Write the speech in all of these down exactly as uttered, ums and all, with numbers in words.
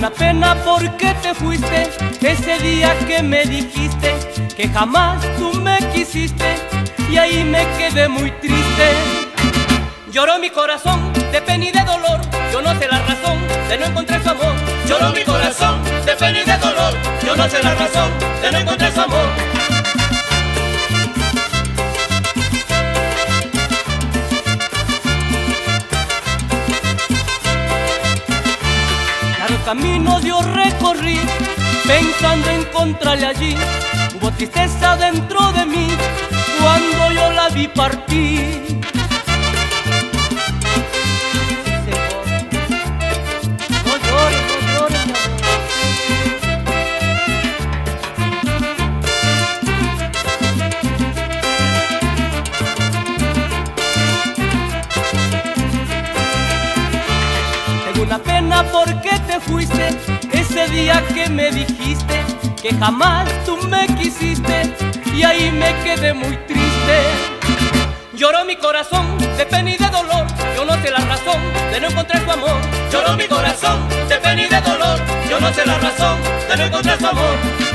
una pena porque te fuiste ese día que me dijiste que jamás tú me quisiste, y ahí me quedé muy triste. Lloró mi corazón de pena y de dolor, yo no sé la razón de no encontrar su amor. Lloró mi corazón de pena y de dolor, yo no sé la razón de no encontrar su amor. Largo camino yo recorrí pensando encontrarle allí. Hubo tristeza dentro de mí cuando yo la vi partir. No llores, no llores, mi amor. Tengo una pena porque te fuiste ese día que me dijiste que jamás tú me quisiste, y ahí me quedé muy triste. Lloró mi corazón de pena y de dolor, yo no sé la razón de no encontrar su amor. Lloró mi corazón de pena y de dolor, yo no sé la razón de no encontrar su amor.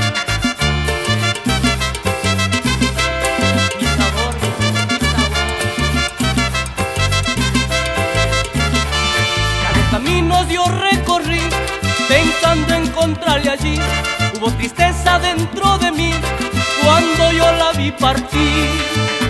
Mi sabor, mi sabor. Largos caminos yo recorrí pensando encontrarle allí. Hubo tristeza dentro de mí cuando yo la vi partir.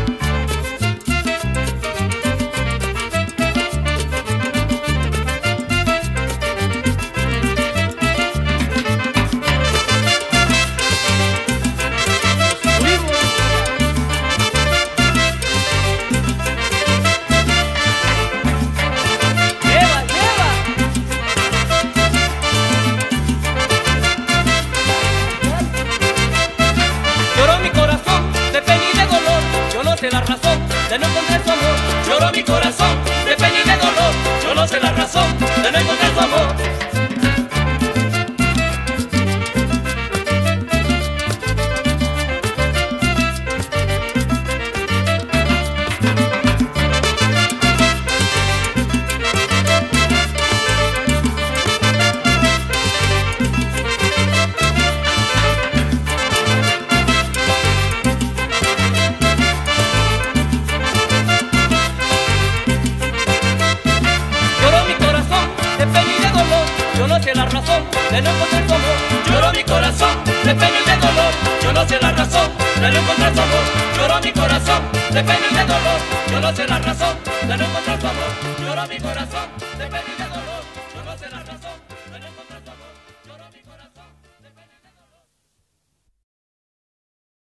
La razón de no encontrar su amor. Lloró mi corazón de pena y de dolor, yo no sé la razón de no encontrar su amor. Yo no sé la razón de no encontrar su amor. Lloró mi corazón de pena y de dolor, yo no sé la razón de no encontrar su amor. Lloró mi corazón de pena y de dolor, yo no sé la razón de no encontrar su amor. Lloró mi corazón de pena y de dolor.